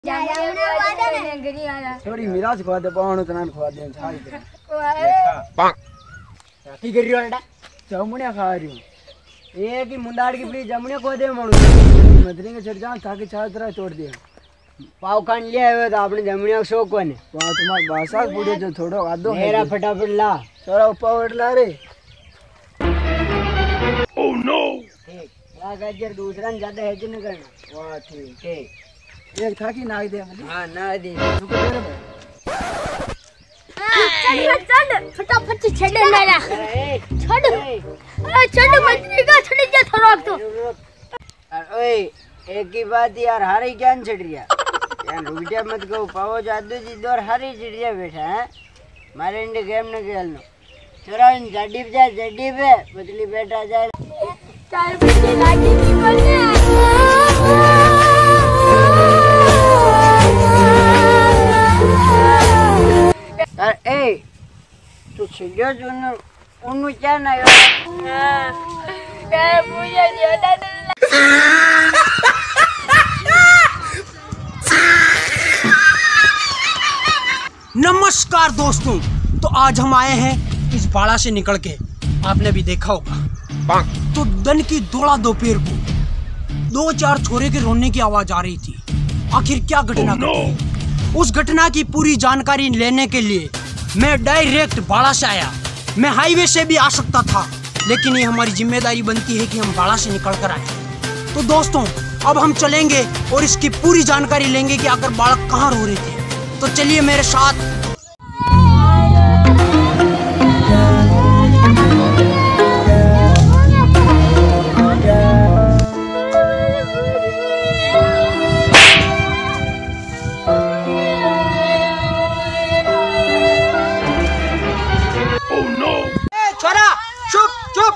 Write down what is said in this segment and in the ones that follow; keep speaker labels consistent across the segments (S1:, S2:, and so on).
S1: थोड़ी मिराज खवा दे पावण तना खवा दे छाई दे की कर रियो एडा जामुनिया खा रियो ए की मुंडाड़ की प्लीज जामुनिया खवा दे माणू मदरी के चढ़ जा ताकि चार तरह तोड़ दे पाव कान ले आवे तो आपने जामुनिया शौक कोने वाह तुम्हार भाषा बूढ़े जो थोड़ो आदो मेरा फटाफट ला छोरा पावड़ ला रे ओह नो ठीक ला गाजर दूसरा ज्यादा है न करना वाह ठीक है एक खाकी नाग दे हां ना दे रुको दे रे चल फटाफट छड़ मेरा छड़ अरे छड़ मत निका छड़ जा थोड़ा तो ओए एक ही बात यार हारे ज्ञान छड़ रिया यार रुक जा मत को पाओ जादू जी दौर हारे छड़ रिया बैठा है मारे इंडे गेम न खेलनो छोरा जड्डी पे बदली बैठा जाए चार बजे लाठी की बोलने ए तू छिड़ियो जो उन्नु क्या ना क्या पूजा दिया
S2: नमस्कार दोस्तों, तो आज हम आए हैं इस बाड़ा से निकल के, आपने भी देखा होगा तो दन की दौड़ा दोपहर को दो चार छोरे के रोने की आवाज आ रही थी। आखिर क्या घटना घटी? उस घटना की पूरी जानकारी लेने के लिए मैं डायरेक्ट बाड़ा से आया। मैं हाईवे से भी आ सकता था, लेकिन ये हमारी जिम्मेदारी बनती है कि हम बाड़ा से निकल कर आए। तो दोस्तों अब हम चलेंगे और इसकी पूरी जानकारी लेंगे कि आखिर बालक कहाँ रो रहे थे। तो चलिए मेरे साथ। छोरा चुप चुप।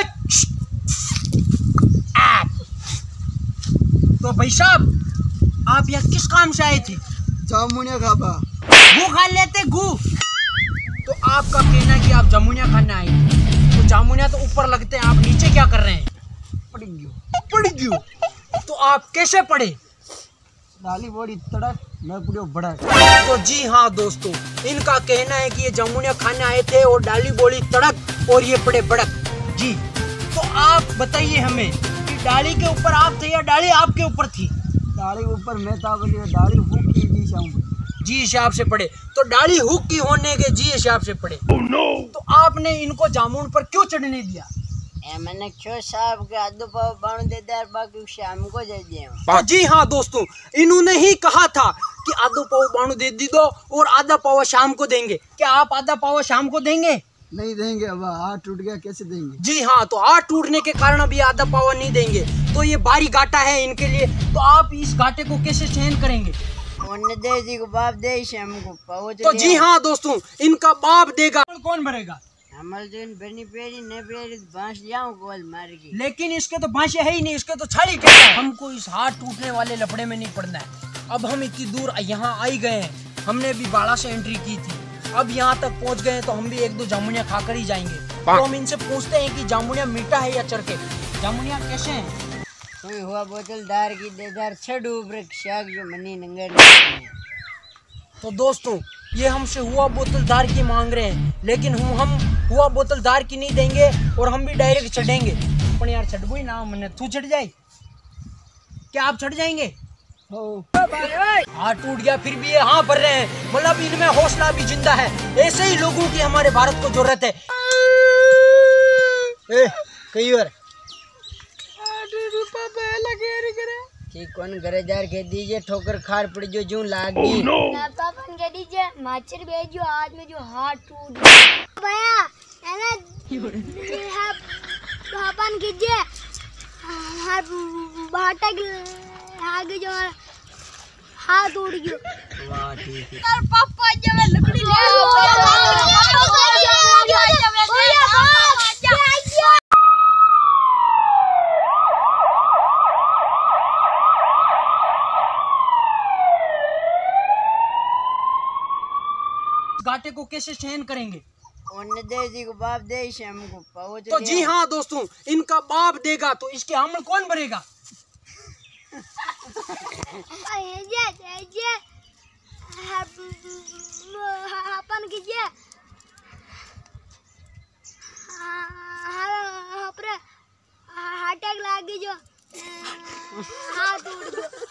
S2: तो भाई साहब आप यहाँ किस काम से आए थे?
S1: जामुनिया खाबा
S2: गू खा लेते गू। तो आपका कहना है कि आप जामुनिया खाने आए थे, तो जामुनिया तो ऊपर लगते हैं, आप नीचे क्या कर रहे हैं? पड़ गयो। तो आप कैसे पड़े?
S1: डाली बड़ी तड़क मैं पूरी बड़ा।
S2: तो जी हाँ दोस्तों, इनका कहना है कि ये जामुनिया खाने आए थे और डाली बोली तड़क और ये पड़े बड़क। जी तो आप बताइए हमें कि डाली के ऊपर आप थे या डाली आपके ऊपर थी?
S1: डाली ऊपर मैं था, बोलिए डाली हुक की जी शाम
S2: जी हिसाब से पड़े। तो डाली हुक की होने के जी हिसाब से पड़े। तो आपने इनको जामुन पर क्यों चढ़ने दिया?
S1: मैंने क्यों साहब के आधो पाव बाण दे दे बाकी शाम को दे दिए।
S2: तो जी हाँ दोस्तों, इन्होंने ही कहा था कि आधो पाव बाणु दे दी दो और आधा पाव शाम को देंगे। क्या आप आधा पाव शाम को देंगे?
S1: नहीं देंगे, अब हाथ टूट गया कैसे देंगे?
S2: जी हाँ, तो हाथ टूटने के कारण अभी आधा पाव नहीं देंगे। तो ये भारी घाटा है इनके लिए, तो आप इस घाटे को कैसे सहन करेंगे?
S1: दे जी को बाप दे शाम को पाव।
S2: तो जी हाँ दोस्तों, इनका बाप देगा। कौन भरेगा?
S1: बनी पेरी ने पेरी बांस जाऊं गोल मार की।
S2: लेकिन इसके तो बांसे है ही नहीं, इसके तो छाली क्या है। हमको इस हाथ टूटने वाले लफड़े में नहीं पड़ना है। अब हम इतनी दूर यहाँ आई गए हैं, हमने भी बाड़ा से एंट्री की थी, अब यहाँ तक पहुँच गए तो हम भी एक दो जामुनिया खाकर ही जाएंगे। तो हम इनसे पूछते हैं कि जामुनिया मीठा है या चरके? जामुनिया कैसे हैं?
S1: कोई हुआ बोतलदार की देदार छड़ू वृक्ष जो मनी नंगर।
S2: तो दोस्तों ये हमसे हुआ बोतलदार की मांग रहे हैं, लेकिन हम हुआ बोतलदार की नहीं देंगे और हम भी डायरेक्ट चढ़ेंगे। पर यार चढ़बू ही ना मैंने, तू चढ़ जाए क्या? आप चढ़ जाएंगे? हाथ टूट गया फिर भी ये हाँ भर रहे हैं, मतलब इनमें हौसला भी जिंदा है। ऐसे ही लोगों की हमारे भारत को जरूरत है। कई बार
S1: ठीक कौन घरे जार के दीजिए ठोकर खार पड़ जो जूं लागी।
S3: पापन के दीजिए माचर भेजो आज में जो हाथ टूट भैया है ना पापन कीजिए बाटा आगे जो हाथ टूट गयो।
S1: वाह ठीक है।
S3: यार पापा जब लकड़ी
S2: घाटे को कैसे सहन करेंगे?
S1: दे जी को बाप दे शाम को पाओ।
S2: तो जी हाँ दोस्तों, इनका बाप देगा तो इसके हमल कौन भरेगा?
S3: जे अपन कीजिए हार्ट अटैक लागी जो हाथ उड़ गयो